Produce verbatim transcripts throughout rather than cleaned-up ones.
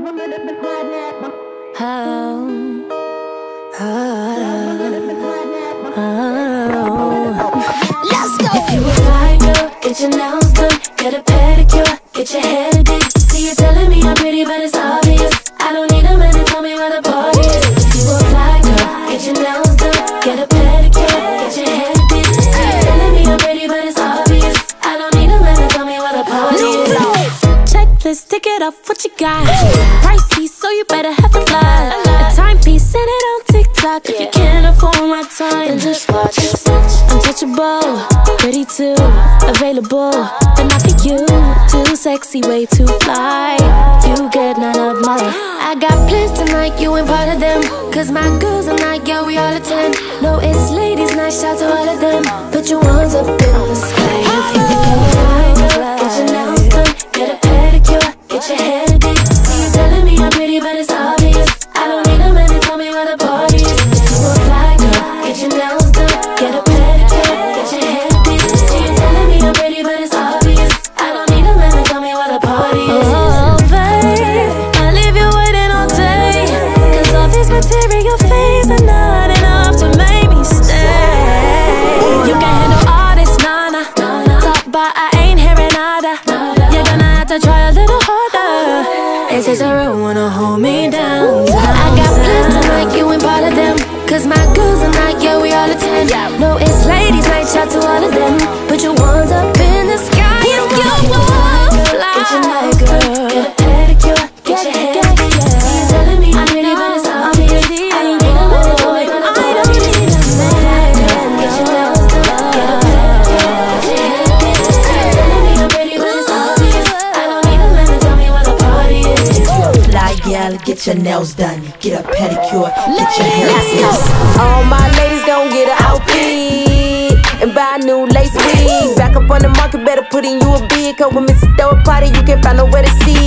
Let's go. If you a fly girl, get your nails done, get a pedicure, get your hair did. See you telling me I'm pretty, but it's obvious. I don't need a man to tell me where the party is. If you a fly girl, get your nails done, get a pedicure, get your hair did. See you telling me I'm pretty, but it's obvious. I don't need a man to tell me where the party is. Checklist, tick it off, what you got? Pricey, so you better have a lot. A timepiece, send it on TikTok. If you can't afford my time, Then just watch. untouchable, pretty too, available, but not for you. Too sexy, way too fly. You get none of my. I got plans tonight, you ain't part of them. Cause my girls are not, yeah, we all attend. No, it's ladies night, shout to all of them. Put your ones up in the sky. If you fly, get your nails done, get a pedicure, get your hair did. See you telling me I'm pretty, but it's obvious. I don't need a man to tell me where the party is. You a fly girl, get your nails done, get a pedicure, get your hair did. See you telling me I'm pretty, but it's obvious. I don't need a man to tell me where the party is. Oh, babe, I leave you waiting all day. Cause all these material things are not enough to make me stay. You can handle all this, nana. Talk but I ain't hearing nada. You're gonna have to try a little harder. This is a real wanna hold me down. I got plans tonight, you ain't part of them. Cause my girls are not, yeah, we all attend. No, it's ladies night, shout to all of them. Put your ones up in the sky if you want to fly. Get your nails done, get a pedicure, get your hair did. See you telling me I'm pretty, but it's obvious. I don't need a man to tell me where the party is. Get your nails done, get a pedicure, get your hair did. See you telling me I'm pretty, but it's obvious. I don't need a man to tell me where the party is. Fly gal, get your nails done, get a pedicure, get your hair did. All my ladies gon' get an outfit and buy a new lace wig. Back up on the market, better put in you a bid. Cause when Missy throw a party, you can't find nowhere to see.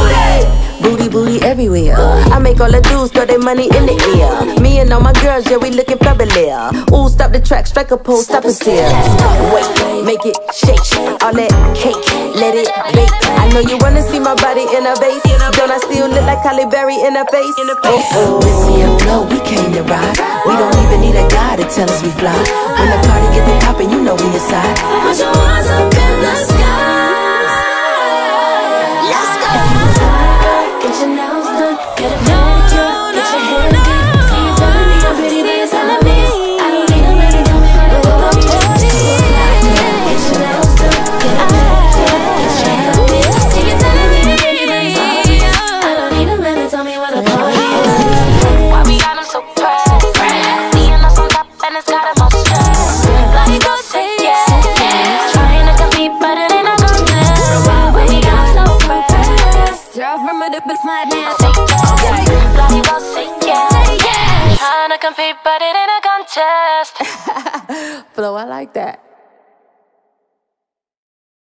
Booty, booty everywhere. I make all the dudes throw their money in the air. Me and all my girls, yeah, we looking fabulous. Ooh, stop the track, strike a pose, stop and stare. Wait, make it shake, all that cake, let it bake. I know you wanna see my body in a vase. Don't I still look like Halle Berry in a face? Oh, Missy and F L O, we came to ride. We don't even need a guy to tell us we fly. When the party get the poppin', you know we inside. Put your arms up in the sky. Let's go. Get your nails done, get a pedicure, get your hair did. See you telling me I'm pretty, but it's obvious. I don't need a man to tell me where the party is. Get your nails done, get a pedicure, get your hair did. See you telling me I'm pretty, but it's obvious. I don't need a man to tell me where the party is. Why we got them so pressed? Seeing us on top and it's got them all stressed. Like go say yes, trying to compete but it ain't a contest. Why we got no press? Girl from a different side now. Bloody go say yes, trying to compete but it ain't a contest. F L O, I like that.